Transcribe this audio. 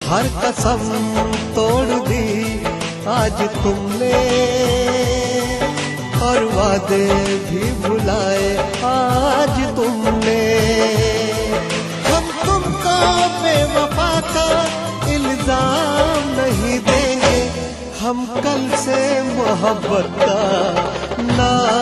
हर कसम तोड़ दी आज तुमने, और वादे भी भुलाए आज तुमने। हम तुमको बेवफा का इल्जाम नहीं देंगे, हम कल से मोहब्बत का नाम